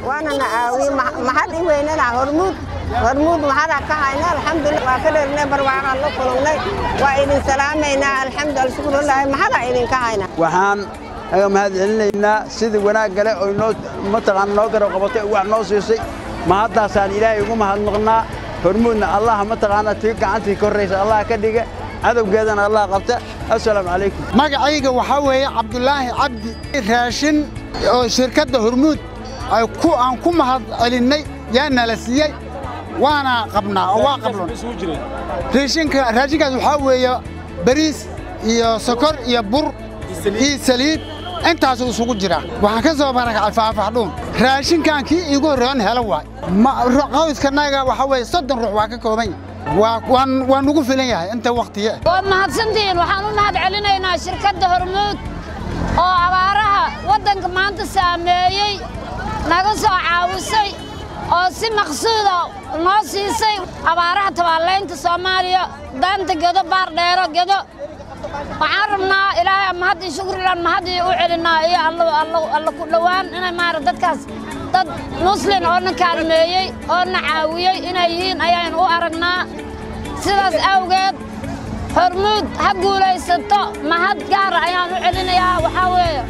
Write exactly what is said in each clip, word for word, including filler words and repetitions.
وانا نعاوي ما حد ويننا هرمود هرمود ما حدا كهينا الحمد لله وكدرنا برواقه الله كلنا وإذن سلامينا الحمد لله شكر الله ما حدا إذن كهينا waxaan aga mahadcelinaynaa sidii wanaag gale oo inoo mataqaan noo garab qabatay wax noo siisay ma haddaasaan ilaahay ugu mahadnaqnaa hormuudna allah mataqaana tii gacantii koraysa allah ka dhiga cadowgeedana allah qabta assalaamu calaykum magacayga waxaa weeye cabdulaahi cabdi raashin oo shirkadda hormuud ay ku aan ku mahadcelinay yaa nala siiyey waana qabnaa oo waa qabloon raashinka raashinkaas waxaa weeye bariis iyo sokor iyo bur iyo saliid intaas isugu jira waxaan ka soo barakacay faafaxdhuun raashinkan kii igu horreeyay helo waay qoyskanaga waxa weeye soddon ruux waa ka kooban waan waan ugu filan yahay inta waqtiye waa mahadsantiin waxaan u mahad celinaynaa shirkadda hormuud oo abaaraha waddanka maanta saameeyay naga soo caawisay oo si maqsuud ah noo siisay abaaraha tabaaleynta Soomaaliya daanta gedo baar dheero gedo waxaan rabnaa ilaahay mahad iyo shukri laan mahad u celinaa iyo allah allah allah ku dhawaan inay maar dadkaas dad muslim oo na kaalmeeyay oo na caawiyay inay yihiin ayaan u aragnaa sidaas awgeed hormuud ha guulaysato mahad gaar ayaan u celinayaa waxa weeye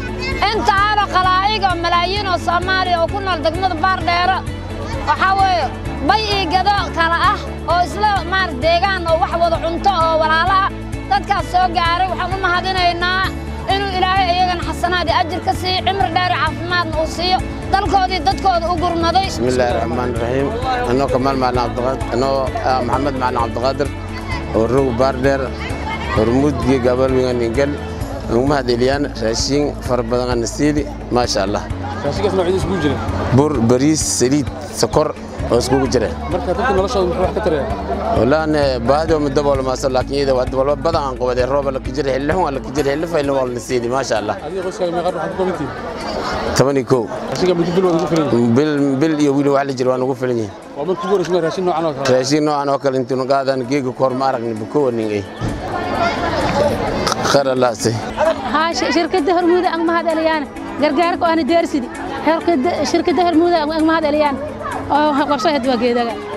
inta aan qalaayiga malaayiin oo Soomaaliya oo ku nool degmada baar dheero waxa weeye bay ii gado kala ah oo isla maar deegaan oo wax wada cunto oo walaalaha dadkaas soo gaaray waxaan u mahadinaynaa inuu ilaahay iyagana xasanaad iyo ajir ka siiyo cimri dheer caafimaadna uu siiyo dalkoodii dadkooda u gurmaday bismillaahir rahmaanir rahiim anoo kamal macna cabdiqaadir anoo maxamed macna cabdiqaadir oo rug baar dheer hormuudkii gabal weyn ningal ugu mahadceliyaan raashin far badan aan siidi ma sha Allah raashinkaas noocyadiisa isku jira bur bariis saliid sokor oo isku jira marka dadka noloshooda wuxuu wax ka taraya walaana baado mudabol ma soo laakiin iyada waa dabal badan aan qabaday roob la kijir xillihan wala kijir xilli fayl wala nasiidi ma sha Allah adiga qoyska ma qad waxa ku mintiin toban iyo kow raashinka mid bil ugu filan bil bil iyo wiil wax la jir waan ugu filan yahay waa markii ugu horeysay raashin noocan oo kale raashin noocan oo kale intuu qaadan geega koor ma aragni buko ningay خير الله سي ها شركة هرمود أنا ما هذا اليان غرغرك وأنا دارسدي شركة هرمود أنا ما هذا اليان أو قرصة هدوء كذا